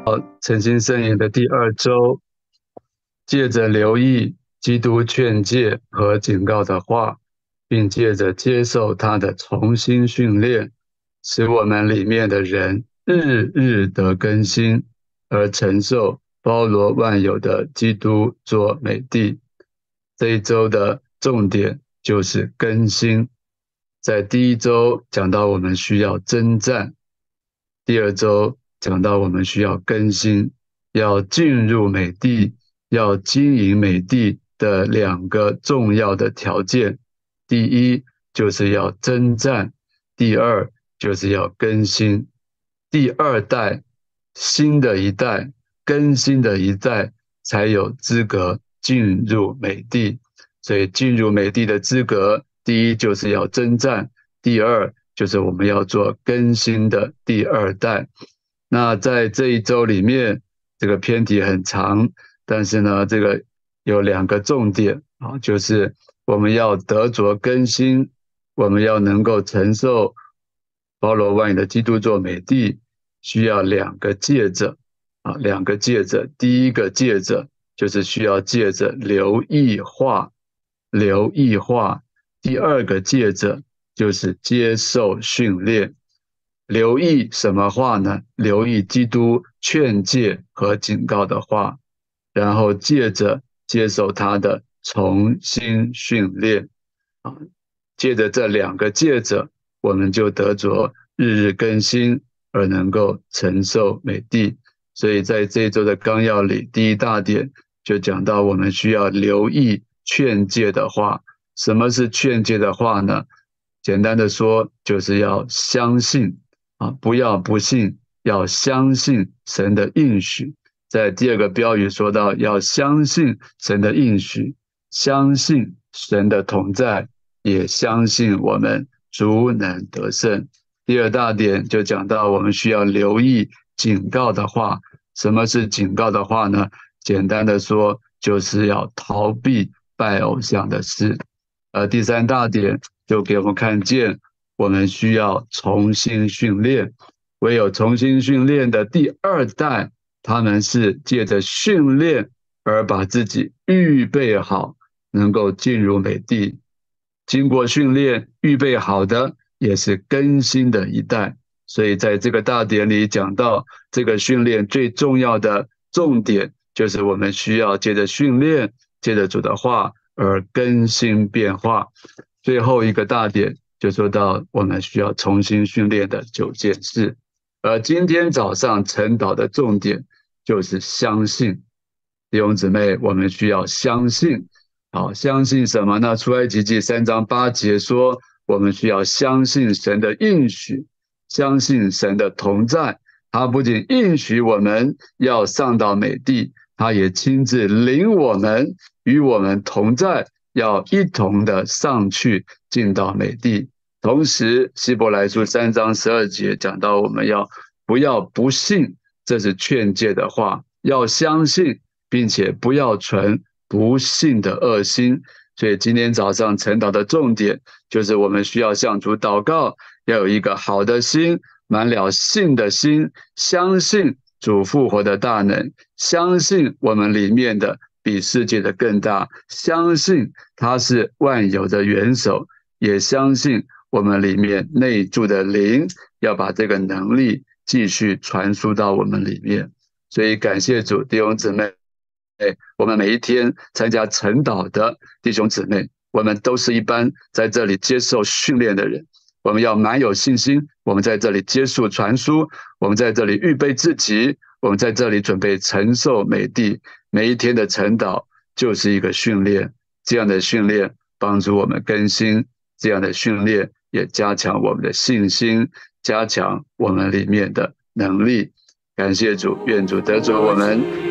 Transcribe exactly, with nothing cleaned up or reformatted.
诚心圣言的第二周，借着留意基督劝诫和警告的话，并借着接受他的重新训练，使我们里面的人日日得更新，而承受包罗万有的基督做美地。这一周的重点就是更新。在第一周讲到我们需要征战，第二周讲到我们需要更新，要进入美地，要经营美地的两个重要的条件。第一就是要征战，第二就是要更新。第二代，新的一代，更新的一代才有资格进入美地。所以进入美地的资格，第一就是要征战，第二就是我们要做更新的第二代。那在这一周里面，这个篇题很长，但是呢，这个有两个重点啊，就是我们要得着更新，我们要能够承受包罗万有的基督做美地，需要两个借着啊，两个借着。第一个借着就是需要借着留意话，留意话；第二个借着就是接受训练。留意什么话呢？留意基督劝诫和警告的话，然后借着接受他的重新训练啊，借着这两个借着，我们就得着日日更新，而能够承受美地。所以在这一周的纲要里，第一大点就讲到我们需要留意劝诫的话。什么是劝诫的话呢？简单的说，就是要相信啊，不要不信，要相信神的应许。在第二个标语说到，要相信神的应许，相信神的同在，也相信我们足能得胜。第二大点就讲到我们需要留意警告的话。什么是警告的话呢？简单的说，就是要逃避拜偶像的事。而第三大点就给我们看见，我们需要重新训练。唯有重新训练的第二代，他们是借着训练而把自己预备好，能够进入美地。经过训练预备好的，也是更新的一代。所以在这个大典里讲到，这个训练最重要的重点，就是我们需要借着训练，借着主的话而更新变化。最后一个大点就说到我们需要重新训练的九件事。而今天早上晨祷的重点就是相信。弟兄姊妹，我们需要相信。好，相信什么呢？出埃及记三章八节说，我们需要相信神的应许，相信神的同在。他不仅应许我们要上到美地，他也亲自领我们，与我们同在，要一同的上去进到美地。同时希伯来书三章十二节讲到，我们要不要不信，这是劝诫的话，要相信，并且不要存不信的恶心。所以今天早上晨祷的重点就是我们需要向主祷告，要有一个好的心，满了信的心，相信主复活的大能，相信我们里面的比世界的更大，相信他是万有的元首，也相信我们里面内住的灵要把这个能力继续传输到我们里面。所以感谢主，弟兄姊妹，我们每一天参加晨祷的弟兄姊妹，我们都是一般在这里接受训练的人。我们要满有信心，我们在这里接受传输，我们在这里预备自己，我们在这里准备承受美地。每一天的晨祷就是一个训练，这样的训练帮助我们更新，这样的训练也加强我们的信心，加强我们里面的能力。感谢主，愿主得着我们